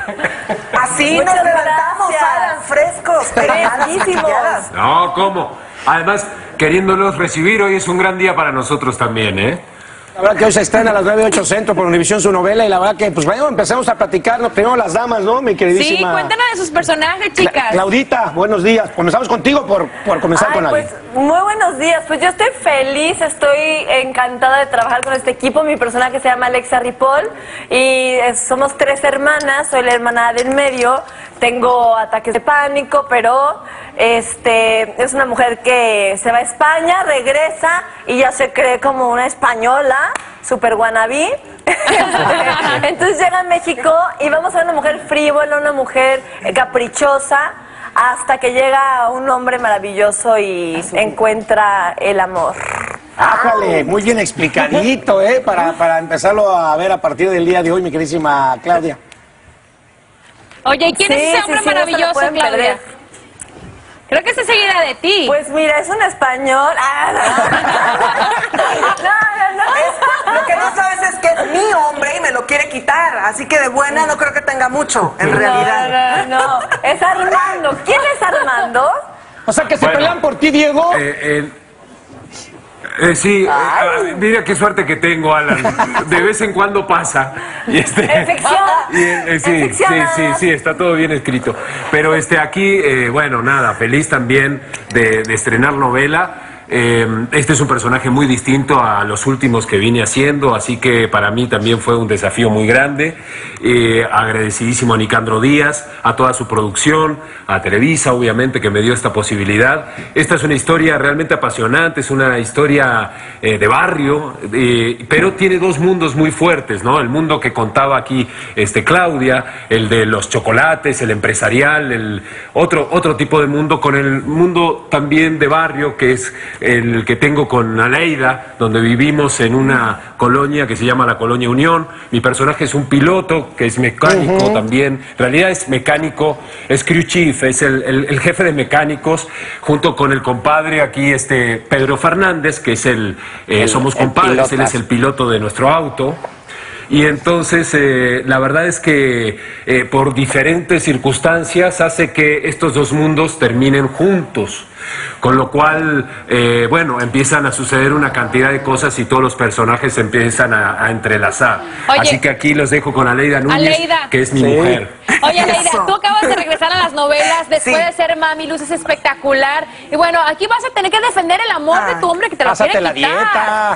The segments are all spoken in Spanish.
Así nos levantamos, Alan, frescos, fresquísimos. No, ¿cómo? Además, queriéndolos recibir, hoy es un gran día para nosotros también, ¿eh? La verdad que hoy se estrena a las 9:08 Centro por Univisión su novela y la verdad que, pues bueno, empezamos a platicar, primero las damas, ¿no, mi queridísima? Sí, cuéntanos de sus personajes, chicas. Claudita, buenos días. Comenzamos contigo por comenzar con alguien. Pues muy buenos días, pues yo estoy feliz, estoy encantada de trabajar con este equipo. Mi personaje se llama Alexa Ripoll y somos 3 hermanas, soy la hermana del medio, tengo ataques de pánico, pero es una mujer que se va a España, regresa y ya se cree como una española, super wannabe. Entonces llega a México y vamos a ver una mujer frívola, una mujer caprichosa, hasta que llega un hombre maravilloso y encuentra el amor. Ájale, muy bien explicadito, para empezarlo a ver a partir del día de hoy, mi queridísima Claudia. Oye, ¿y quién es ese hombre maravilloso, Claudia? Perder. Creo que es enseguida de ti. Pues mira, es un español. No. Lo que no sabes es que es mi hombre y me lo quiere quitar. Así que de buena no creo que tenga mucho, en realidad. No. Es Armando. ¿Quién es Armando? O sea, que se pelean por ti, Diego. Sí, mira qué suerte que tengo, Alan. De vez en cuando pasa. Y sí, está todo bien escrito. Pero aquí, bueno, nada, feliz también de estrenar novela. Este es un personaje muy distinto a los últimos que vine haciendo, así que para mí también fue un desafío muy grande. Agradecidísimo a Nicandro Díaz, a toda su producción, a Televisa, obviamente, que me dio esta posibilidad. Esta es una historia realmente apasionante, es una historia de barrio, pero tiene 2 mundos muy fuertes, ¿no? El mundo que contaba aquí Claudia, el de los chocolates, el empresarial, el otro tipo de mundo, con el mundo también de barrio, que es el que tengo con Aleida, donde vivimos en una colonia que se llama la Colonia Unión. Mi personaje es un piloto que es mecánico también, en realidad es mecánico, es crew chief, es el jefe de mecánicos, junto con el compadre aquí, Pedro Fernández, que es somos compadres, él es el piloto de nuestro auto. Y entonces, la verdad es que por diferentes circunstancias hace que estos 2 mundos terminen juntos. Con lo cual, bueno, empiezan a suceder una cantidad de cosas y todos los personajes se empiezan a entrelazar. Oye, así que aquí los dejo con Aleida Núñez, que es mi mujer. Oye, Aleida, tú acabas de regresar a las novelas después de ser mami, luces espectacular. Y bueno, aquí vas a tener que defender el amor de tu hombre que te lo quiere quitar. La dieta.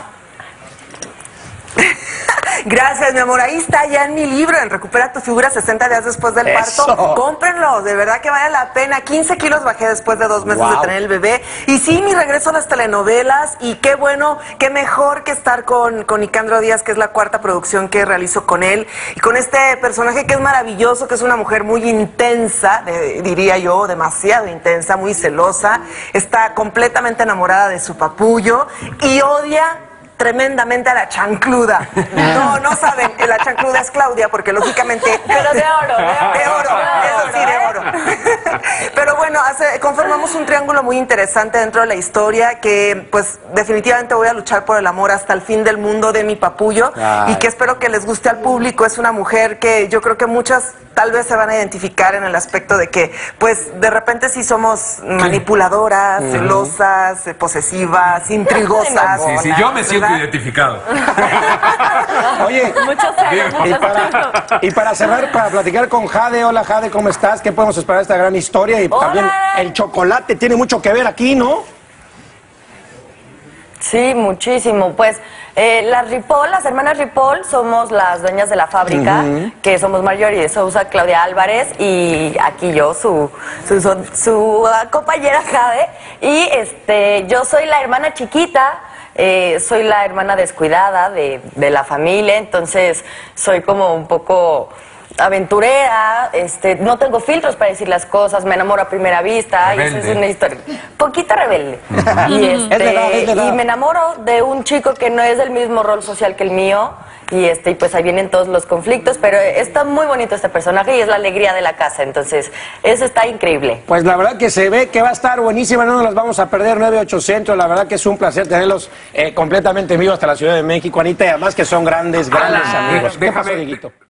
Gracias, mi amor. Ahí está ya en mi libro, en Recupera tu figura 60 días después del parto. Cómprenlo, de verdad que vale la pena. 15 kilos bajé después de 2 meses de tener el bebé. Y sí, mi regreso a las telenovelas. Y qué bueno, qué mejor que estar con Nicandro Díaz, que es la 4ª producción que realizo con él. Y con este personaje que es maravilloso, que es una mujer muy intensa, diría yo, demasiado intensa, muy celosa. Está completamente enamorada de su papullo y odia tremendamente a la chancluda. No saben, la chancluda es Claudia, porque lógicamente... Pero de oro. Eso sí, de oro. Pero bueno, conformamos un triángulo muy interesante dentro de la historia, que pues definitivamente voy a luchar por el amor hasta el fin del mundo de mi papullo. Y que espero que les guste al público. Es una mujer que yo creo que muchas tal vez se van a identificar en el aspecto de que pues de repente sí somos manipuladoras, celosas, posesivas, intrigosas. Sí, yo me siento identificado. Oye, y para cerrar, para platicar con Jade. Hola, Jade, ¿cómo estás? ¿Qué podemos esperar de esta gran historia? Y también el chocolate tiene mucho que ver aquí, ¿no? Sí, muchísimo. Pues las hermanas Ripoll somos las dueñas de la fábrica, que somos Marjorie de Sousa, Claudia Álvarez y aquí yo, su compañera Jade. Y yo soy la hermana chiquita. Soy la hermana descuidada de la familia, entonces soy como un poco aventurera, no tengo filtros para decir las cosas, me enamoro a primera vista. Rebelde. Y eso es una historia poquito rebelde. Y me enamoro de un chico que no es del mismo rol social que el mío. Y pues ahí vienen todos los conflictos, pero está muy bonito este personaje y es la alegría de la casa, entonces eso está increíble. Pues la verdad que se ve que va a estar buenísima, no nos las vamos a perder. 9:08 Centro, la verdad que es un placer tenerlos completamente en vivo hasta la Ciudad de México, Anita, y además que son grandes amigos. ¿Qué pasó, Dieguito?